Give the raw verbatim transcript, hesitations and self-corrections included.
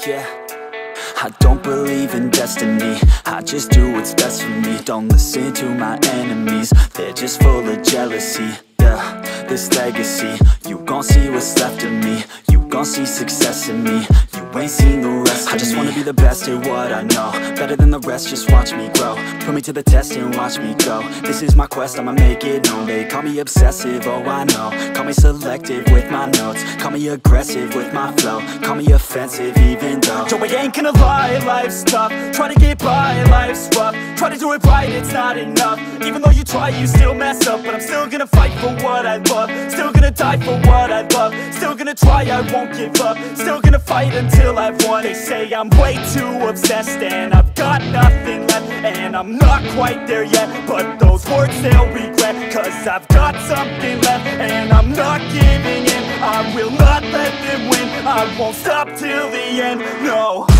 yeah. I don't believe in destiny, I just do what's best for me. Don't listen to my enemies, they're just full of jealousy. Yeah, this legacy, you gon' see what's left of me. You gon' see success in me, you ain't seen the rest of me. I just wanna be the best at what I know, better than the rest, just watch me grow. Put me to the test and watch me go. This is my quest, I'ma make it known. They call me obsessive, oh I know. Call me selective with my notes, call me aggressive with my flow. Call me offensive even though Joe, I ain't gonna lie, life's tough. Try to get by, life's rough. Try to do it right, it's not enough. Even though you try, you still mess up. But I'm still gonna fight for what I love, still gonna die for what I love. Still gonna try, I won't give up. Still gonna fight until I've won. They say I'm way too obsessed and I've got nothing left, and I'm not quite there yet, but those words they'll regret. Cause I've got something left and I'm not giving in. I will not let them win, I won't stop till the end, no.